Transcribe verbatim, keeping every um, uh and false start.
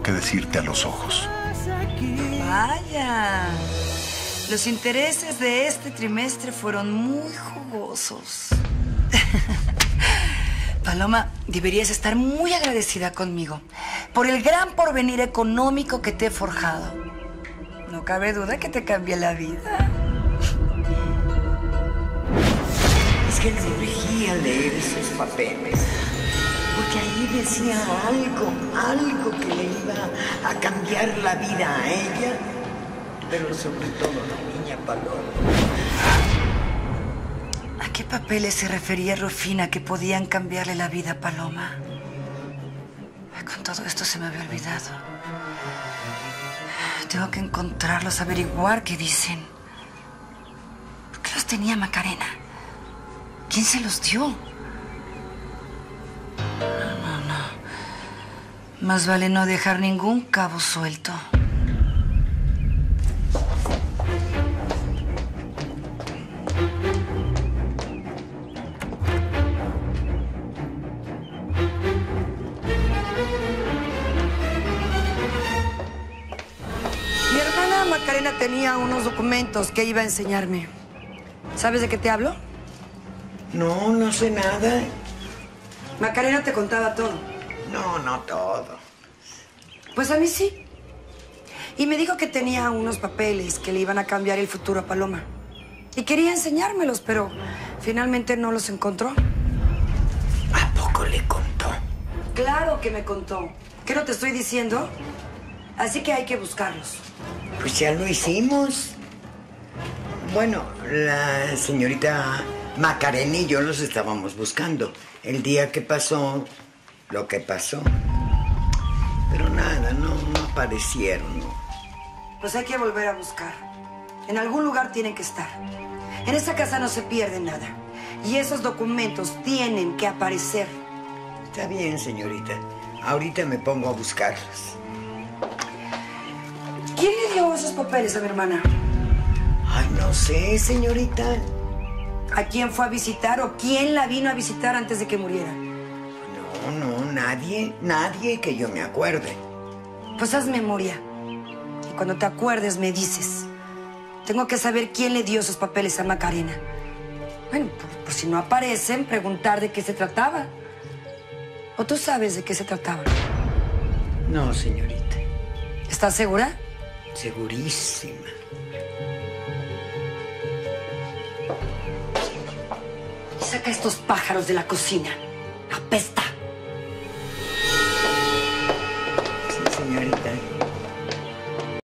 que decirte a los ojos. Vaya. Los intereses de este trimestre fueron muy jugosos. Paloma, deberías estar muy agradecida conmigo por el gran porvenir económico que te he forjado. No cabe duda que te cambié la vida. Es que le urgía leer esos papeles, porque ahí decía algo, algo que le iba a cambiar la vida a ella, pero sobre todo a la niña Paloma. ¿A qué papeles se refería Rufina que podían cambiarle la vida a Paloma? Con todo esto se me había olvidado. Tengo que encontrarlos, averiguar qué dicen. ¿Por qué los tenía Macarena? ¿Quién se los dio? No, no, no. Más vale no dejar ningún cabo suelto. Mi hermana Macarena tenía unos documentos que iba a enseñarme. ¿Sabes de qué te hablo? No, no sé nada. Macarena te contaba todo. No, no todo. Pues a mí sí. Y me dijo que tenía unos papeles que le iban a cambiar el futuro a Paloma. Y quería enseñármelos, pero finalmente no los encontró. ¿A poco le contó? Claro que me contó. ¿Qué no te estoy diciendo? Así que hay que buscarlos. Pues ya lo hicimos. Bueno, la señorita Macarena y yo los estábamos buscando el día que pasó lo que pasó. Pero nada, no, no aparecieron. No. Pues hay que volver a buscar. En algún lugar tienen que estar. En esa casa no se pierde nada. Y esos documentos tienen que aparecer. Está bien, señorita. Ahorita me pongo a buscarlos. ¿Quién le dio esos papeles a mi hermana? Ay, no sé, señorita. ¿A quién fue a visitar o quién la vino a visitar antes de que muriera? No, no, nadie, nadie que yo me acuerde. Pues haz memoria. Y cuando te acuerdes me dices. Tengo que saber quién le dio esos papeles a Macarena. Bueno, por, por si no aparecen, preguntar de qué se trataba. ¿O tú sabes de qué se trataba? No, señorita. ¿Estás segura? Segurísima. Saca estos pájaros de la cocina. ¡Apesta! Sí, señorita.